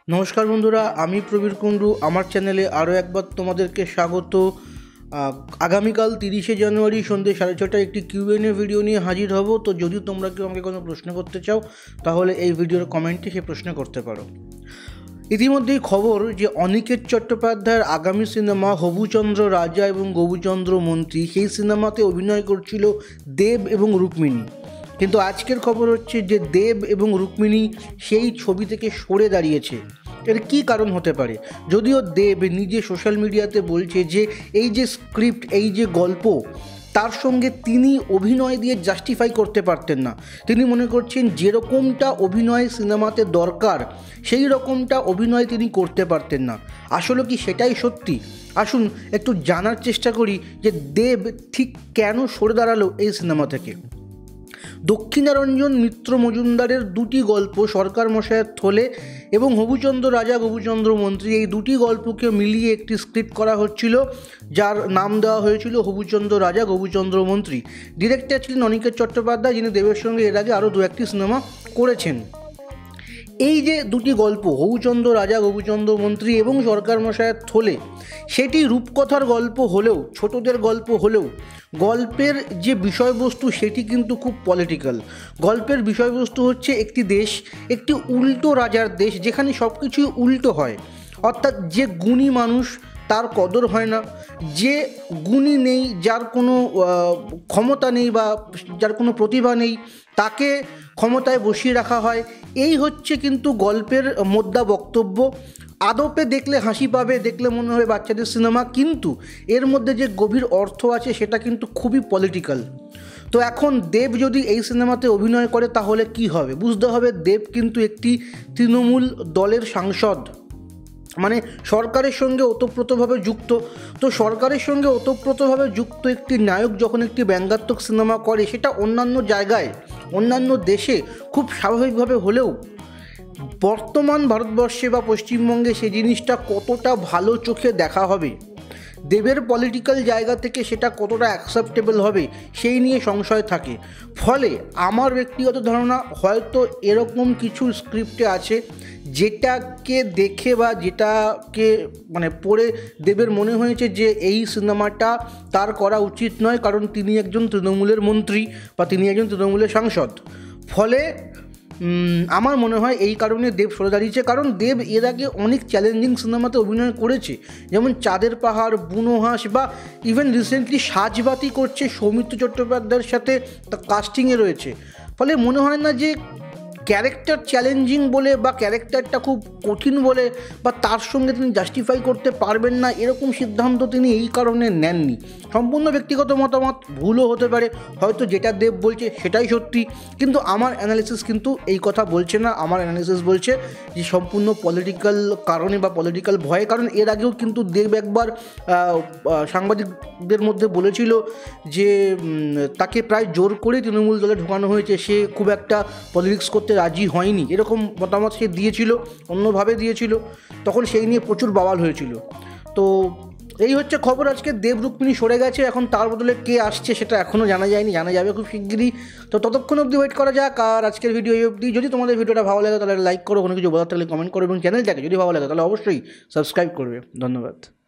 नमस्कार बंधुरा आमी प्रबीर कुंडू आमार चैनेले आरो एकबार तोमादेरके स्वागत। आगामीकाल 30 জানুয়ারি सन्ধ্যে 6:30 एक Q&A भिडियो निये हाजिर हब। तो यदि तोमरा केउ आमाके कोनो प्रश्न करते चाओ ताहले एई भिडियोर कमेंटे सेई प्रश्न करते पारो। इतिमध्येई खबर जे अनिकेत चट्टोपाध्यायेर आगामी सिनेमा हबुचंद्र राजा एबं गबुचंद्र मंत्री सेई सिनेमाते अभिनय करछिलो देब एबं रुक्मिणी। किन्तु आजकेर खबर हच्छे जे देब एबं रुक्मिणी सेई छवि थेके सरे दाड़िয়েছে। এর কী কারণ হতে পারে? যদিও দেব নিজে সোশ্যাল মিডিয়াতে বলছে যে এই যে স্ক্রিপ্ট, এই যে গল্প, তার সঙ্গে তিনি অভিনয় দিয়ে জাস্টিফাই করতে পারতেন না। তিনি মনে করছেন যেরকমটা অভিনয় সিনেমাতে দরকার সেই রকমটা অভিনয় তিনি করতে পারতেন না। আসলে কি সেটাই সত্যি? আসুন একটু জানার চেষ্টা করি যে দেব ঠিক কেন সরে দাঁড়ালো এই সিনেমা থেকে। দক্ষিণারঞ্জন মিত্র মজুমদারের দুটি গল্প সরকার মশায়ের থলে এবং হবুচন্দ্র রাজা গবুচন্দ্র মন্ত্রী, এই দুটি গল্পকে মিলিয়ে একটি স্ক্রিপ্ট করা হচ্ছিল যার নাম দেওয়া হয়েছিল হবুচন্দ্র রাজা গবুচন্দ্র মন্ত্রী। ডিরেক্টর ছিলেন অনিকেত চট্টোপাধ্যায়, যিনি দেবের সঙ্গে এর আগে আরও 2-1টি সিনেমা করেছেন। এই যে দুটি গল্প হবুচন্দ্র রাজা গবুচন্দ্র মন্ত্রী এবং সরকার মশায়ের থলে, সেটি রূপকথার গল্প হলেও, ছোটদের গল্প হলেও গল্পের যে বিষয়বস্তু সেটি কিন্তু খুব পলিটিক্যাল। গল্পের বিষয়বস্তু হচ্ছে একটি দেশ, একটি উল্টো রাজার দেশ যেখানে সব কিছুই উল্টো হয়। অর্থাৎ যে গুণী মানুষ তার কদর হয় না, যে গুণী নেই, যার কোনো ক্ষমতা নেই বা যার কোনো প্রতিভা নেই, তাকে ক্ষমতায় বসিয়ে রাখা হয়। এই হচ্ছে কিন্তু গল্পের মোদ্দা বক্তব্য। আদপে দেখলে হাসি পাবে, দেখলে মনে হবে বাচ্চাদের সিনেমা, কিন্তু এর মধ্যে যে গভীর অর্থ আছে সেটা কিন্তু খুবই পলিটিক্যাল। তো এখন দেব যদি এই সিনেমাতে অভিনয় করে তাহলে কি হবে? বুঝতে হবে দেব কিন্তু একটি তৃণমূল দলের সাংসদ, মানে সরকারের সঙ্গে ওতপ্রোতভাবে যুক্ত। তো সরকারের সঙ্গে ওতপ্রোতভাবে যুক্ত একটি নায়ক যখন একটি ব্যঙ্গাত্মক সিনেমা করে, সেটা অন্যান্য জায়গায়, অন্যান্য দেশে খুব স্বাভাবিকভাবে হলেও বর্তমান ভারতবর্ষে বা পশ্চিমবঙ্গে সেই জিনিসটা কতটা ভালো চোখে দেখা হবে, দেবের পলিটিক্যাল জায়গা থেকে সেটা কতটা অ্যাকসেপ্টেবল হবে সেই নিয়ে সংশয় থাকে। ফলে আমার ব্যক্তিগত ধারণা হয়তো এরকম কিছু স্ক্রিপ্টে আছে যেটাকে দেখে বা যেটাকে মানে পড়ে দেবের মনে হয়েছে যে এই সিনেমাটা তার করা উচিত নয়, কারণ তিনি একজন তৃণমূলের মন্ত্রী বা তিনি একজন তৃণমূলের সাংসদ। ফলে আমার মনে হয় এই কারণে দেব সরে দাঁড়িয়েছে। কারণ দেব এর আগে অনেক চ্যালেঞ্জিং সিনেমাতে অভিনয় করেছে, যেমন চাঁদের পাহাড়, বুনো হাঁস, বা ইভেন রিসেন্টলি সাজবাতি করছে সৌমিত্র চট্টোপাধ্যায়ের সাথে, তা কাস্টিংয়ে রয়েছে। ফলে মনে হয় না যে ক্যারেক্টার চ্যালেঞ্জিং বলে বা ক্যারেক্টারটা খুব কঠিন বলে বা তার সঙ্গে তিনি জাস্টিফাই করতে পারবেন না এরকম সিদ্ধান্ত তিনি এই কারণে নেননি। সম্পূর্ণ ব্যক্তিগত মতামত, ভুলও হতে পারে, হয়তো যেটা দেব বলছে সেটাই সত্যি, কিন্তু আমার অ্যানালিসিস কিন্তু এই কথা বলছে না। আমার অ্যানালিসিস বলছে যে সম্পূর্ণ পলিটিক্যাল কারণে বা পলিটিক্যাল ভয়ে। কারণ এর আগেও কিন্তু দেব একবার সাংবাদিকদের মধ্যে বলেছিল যে তাকে প্রায় জোর করে তৃণমূল দলে ঢোকানো হয়েছে, সে খুব একটা পলিটিক্স করতে রাজি হয়নি, এরকম মতামত সে দিয়েছিল, অন্যভাবে দিয়েছিল, তখন সেই নিয়ে প্রচুর বাওয়াল হয়েছিল। তো এই হচ্ছে খবর আজকে। দেব রুক্মিণী সরে গেছে, এখন তার বদলে কে আসছে সেটা এখনও জানা যায়নি, জানা যাবে খুব শিগগিরই। তো ততক্ষণ অবধি ওয়েট করা যাক। আর আজকের ভিডিও এই অবধি। যদি তোমাদের ভিডিওটা ভালো লাগে তাহলে লাইক করো, কোনো কিছু বলার থাকলে কমেন্ট করো, এবং চ্যানেলটাকে যদি ভালো লাগে তাহলে অবশ্যই সাবস্ক্রাইব করবে। ধন্যবাদ।